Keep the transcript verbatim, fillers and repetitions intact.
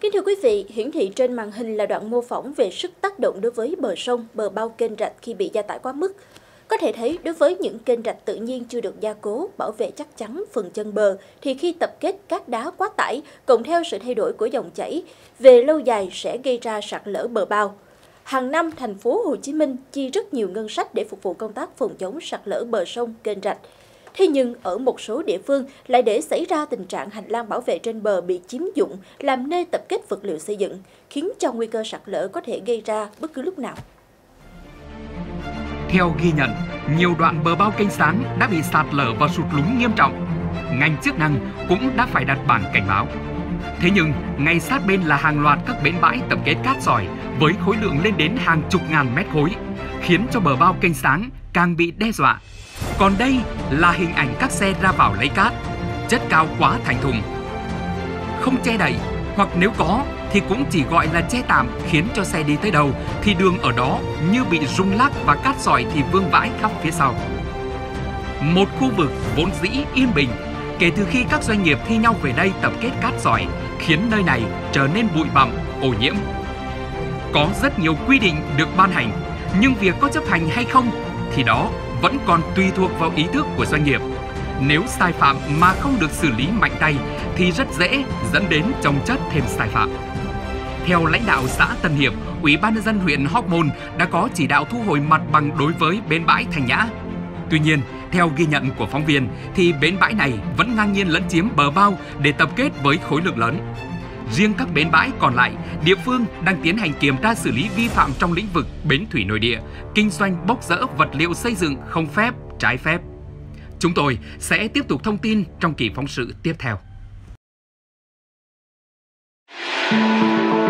Kính thưa quý vị, hiển thị trên màn hình là đoạn mô phỏng về sức tác động đối với bờ sông, bờ bao kênh rạch khi bị gia tải quá mức. Có thể thấy đối với những kênh rạch tự nhiên chưa được gia cố, bảo vệ chắc chắn phần chân bờ, thì khi tập kết cát đá quá tải, cộng theo sự thay đổi của dòng chảy, về lâu dài sẽ gây ra sạt lở bờ bao. Hàng năm, thành phố Hồ Chí Minh chi rất nhiều ngân sách để phục vụ công tác phòng chống sạt lở bờ sông, kênh rạch. Thế nhưng, ở một số địa phương lại để xảy ra tình trạng hành lang bảo vệ trên bờ bị chiếm dụng, làm nơi tập kết vật liệu xây dựng, khiến cho nguy cơ sạt lở có thể gây ra bất cứ lúc nào. Theo ghi nhận, nhiều đoạn bờ bao kênh Sáng đã bị sạt lở và sụt lún nghiêm trọng. Ngành chức năng cũng đã phải đặt bản cảnh báo. Thế nhưng, ngay sát bên là hàng loạt các bến bãi tập kết cát sỏi với khối lượng lên đến hàng chục ngàn mét khối, khiến cho bờ bao kênh Sáng càng bị đe dọa. Còn đây là hình ảnh các xe ra vào lấy cát, chất cao quá thành thùng. Không che đậy, hoặc nếu có thì cũng chỉ gọi là che tạm, khiến cho xe đi tới đâu thì đường ở đó như bị rung lắc và cát sỏi thì vương vãi khắp phía sau. Một khu vực vốn dĩ yên bình, kể từ khi các doanh nghiệp thi nhau về đây tập kết cát sỏi, khiến nơi này trở nên bụi bặm, ô nhiễm. Có rất nhiều quy định được ban hành, nhưng việc có chấp hành hay không thì đó vẫn còn tùy thuộc vào ý thức của doanh nghiệp. Nếu sai phạm mà không được xử lý mạnh tay thì rất dễ dẫn đến chồng chất thêm sai phạm. Theo lãnh đạo xã Tân Hiệp, Ủy ban nhân dân huyện Hóc Môn đã có chỉ đạo thu hồi mặt bằng đối với bến bãi Thanh Nhã. Tuy nhiên, theo ghi nhận của phóng viên thì bến bãi này vẫn ngang nhiên lấn chiếm bờ bao để tập kết với khối lượng lớn. Riêng các bến bãi còn lại, địa phương đang tiến hành kiểm tra xử lý vi phạm trong lĩnh vực bến thủy nội địa, kinh doanh bốc dỡ vật liệu xây dựng không phép, trái phép. Chúng tôi sẽ tiếp tục thông tin trong kỳ phóng sự tiếp theo.